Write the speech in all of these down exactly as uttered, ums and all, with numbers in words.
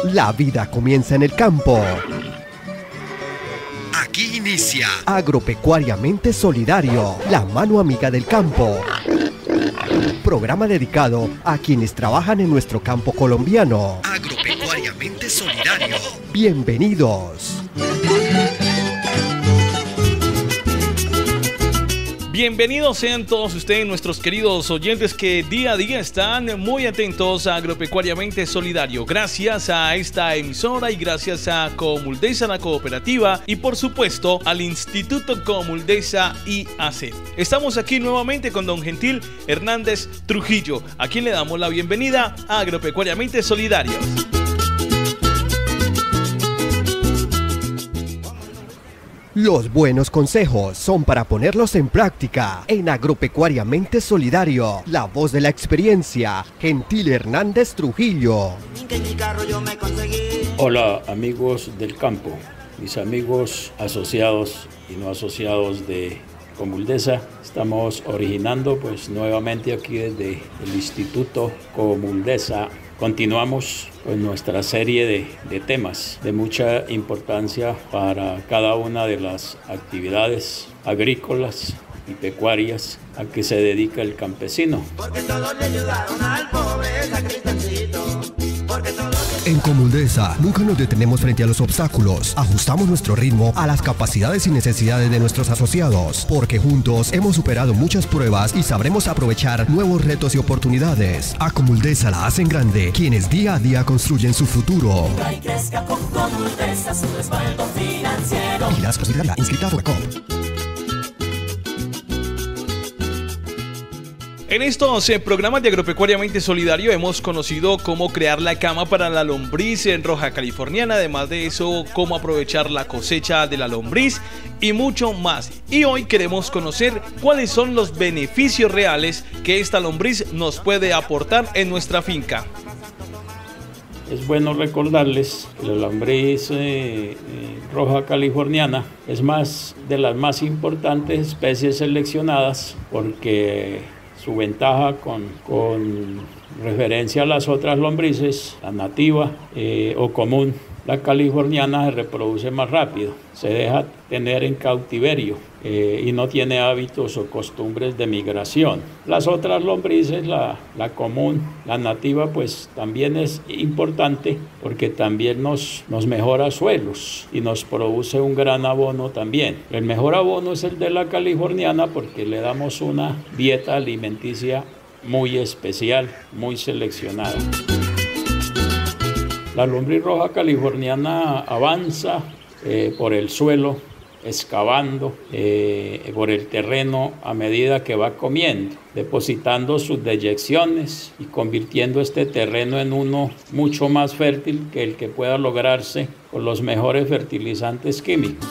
La vida comienza en el campo. Aquí inicia Agropecuariamente Solidario, la mano amiga del campo. Programa dedicado a quienes trabajan en nuestro campo colombiano. Agropecuariamente Solidario. Bienvenidos. Bienvenidos sean todos ustedes, nuestros queridos oyentes que día a día están muy atentos a Agropecuariamente Solidario. Gracias a esta emisora y gracias a Comuldesa, la cooperativa, y por supuesto al Instituto Comuldesa I A C. Estamos aquí nuevamente con don Gentil Hernández Trujillo, a quien le damos la bienvenida a Agropecuariamente Solidario. Los buenos consejos son para ponerlos en práctica. En Agropecuariamente Solidario, la voz de la experiencia, Gentil Hernández Trujillo. Hola amigos del campo, mis amigos asociados y no asociados de Comuldesa. Estamos originando pues nuevamente aquí desde el Instituto Comuldesa. Continuamos con nuestra serie de, de temas de mucha importancia para cada una de las actividades agrícolas y pecuarias a que se dedica el campesino. Porque todos le ayudaron al pobre sacristancito. Porque todos... En Comuldesa nunca nos detenemos frente a los obstáculos. Ajustamos nuestro ritmo a las capacidades y necesidades de nuestros asociados, porque juntos hemos superado muchas pruebas y sabremos aprovechar nuevos retos y oportunidades. A Comuldesa la hacen grande quienes día a día construyen su futuro. Y crezca con Comuldesa su respaldo financiero. Vigilados considerarla inscrita a FOBECOP. En estos eh, programas de Agropecuariamente Solidario hemos conocido cómo crear la cama para la lombriz en roja californiana, además de eso, cómo aprovechar la cosecha de la lombriz y mucho más. Y hoy queremos conocer cuáles son los beneficios reales que esta lombriz nos puede aportar en nuestra finca. Es bueno recordarles que la lombriz eh, eh, roja californiana es más de las más importantes especies seleccionadas porque su ventaja con, con referencia a las otras lombrices, la nativa eh, o común, la californiana se reproduce más rápido, se deja tener en cautiverio eh, y no tiene hábitos o costumbres de migración. Las otras lombrices, la, la común, la nativa, pues también es importante porque también nos, nos mejora suelos y nos produce un gran abono también. El mejor abono es el de la californiana porque le damos una dieta alimenticia muy especial, muy seleccionada. La lombriz roja californiana avanza eh, por el suelo, excavando eh, por el terreno a medida que va comiendo, depositando sus deyecciones y convirtiendo este terreno en uno mucho más fértil que el que pueda lograrse con los mejores fertilizantes químicos.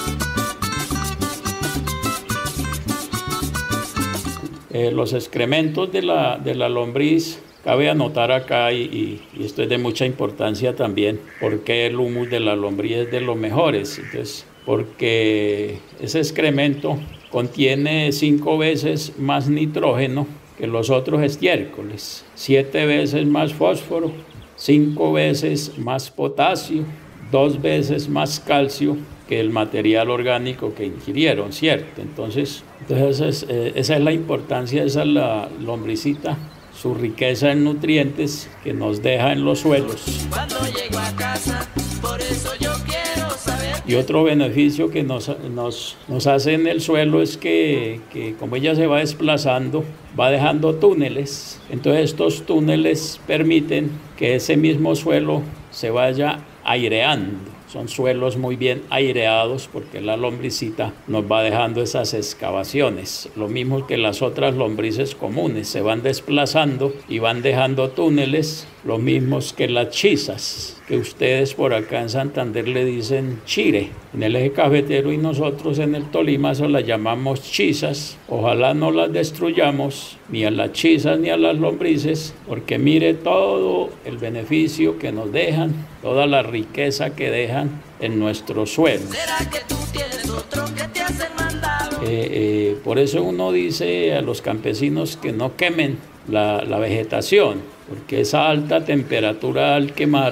Eh, los excrementos de la, de la lombriz, cabe anotar acá, y, y, y esto es de mucha importancia también, porque el humus de la lombriz es de los mejores. Entonces, porque ese excremento contiene cinco veces más nitrógeno que los otros estiércoles, siete veces más fósforo, cinco veces más potasio, dos veces más calcio que el material orgánico que ingirieron, ¿cierto? Entonces, entonces eh, esa es la importancia, esa es la lombricita, su riqueza en nutrientes que nos deja en los suelos. Cuando llego a casa, por eso yo quiero saber. Y otro beneficio que nos, nos, nos hace en el suelo es que, que como ella se va desplazando, va dejando túneles. Entonces estos túneles permiten que ese mismo suelo se vaya aireando. Son suelos muy bien aireados porque la lombricita nos va dejando esas excavaciones. Lo mismo que las otras lombrices comunes, se van desplazando y van dejando túneles, lo mismos que las chisas, que ustedes por acá en Santander le dicen chire. En el eje cafetero y nosotros en el Tolima eso las llamamos chisas. Ojalá no las destruyamos, ni a las chisas ni a las lombrices, porque mire todo el beneficio que nos dejan, toda la riqueza que dejan en nuestro suelo. ¿Será que tú tienes otro que te hacen mandado? Eh, eh, por eso uno dice a los campesinos que no quemen la, la vegetación, porque esa alta temperatura al quemar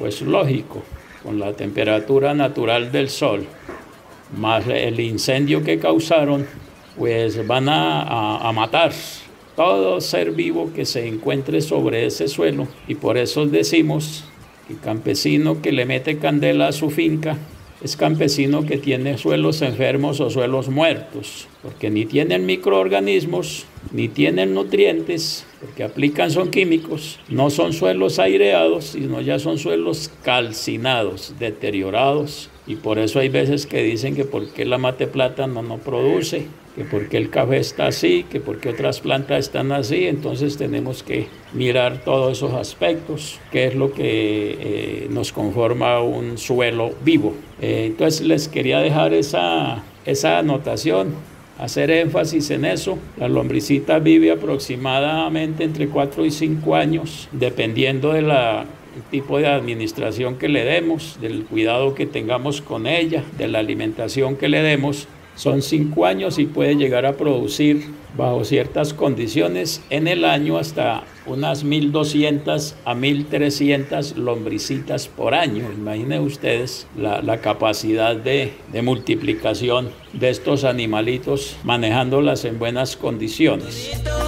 Pues lógico, con la temperatura natural del sol, más el incendio que causaron, pues van a, a, a matar todo ser vivo que se encuentre sobre ese suelo. Y por eso decimos que el campesino que le mete candela a su finca es campesino que tiene suelos enfermos o suelos muertos, porque ni tienen microorganismos, ni tienen nutrientes, porque aplican son químicos, no son suelos aireados, sino ya son suelos calcinados, deteriorados. Y por eso hay veces que dicen que por qué la mate plátano no produce, que por qué el café está así, que por qué otras plantas están así. Entonces tenemos que mirar todos esos aspectos, qué es lo que eh, nos conforma un suelo vivo. Eh, entonces les quería dejar esa, esa anotación, hacer énfasis en eso. La lombricita vive aproximadamente entre cuatro y cinco años, dependiendo de la el tipo de administración que le demos, del cuidado que tengamos con ella, de la alimentación que le demos. Son cinco años y puede llegar a producir bajo ciertas condiciones en el año hasta unas mil doscientas a mil trescientas lombricitas por año. Imaginen ustedes la, la capacidad de, de multiplicación de estos animalitos manejándolas en buenas condiciones.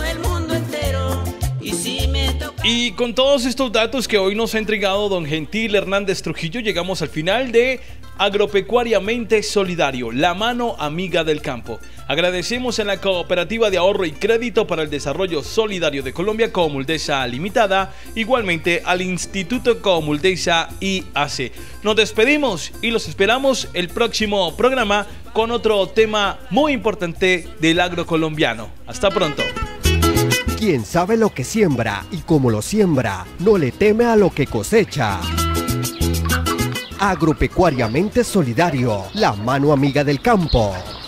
Y con todos estos datos que hoy nos ha entregado don Gentil Hernández Trujillo, llegamos al final de Agropecuariamente Solidario, la mano amiga del campo. Agradecemos a la Cooperativa de Ahorro y Crédito para el Desarrollo Solidario de Colombia, Comuldesa Limitada, igualmente al Instituto Comuldesa I A C. Nos despedimos y los esperamos el próximo programa con otro tema muy importante del agro colombiano. Hasta pronto. Quien sabe lo que siembra y cómo lo siembra, no le teme a lo que cosecha. Agropecuariamente Solidario, la mano amiga del campo.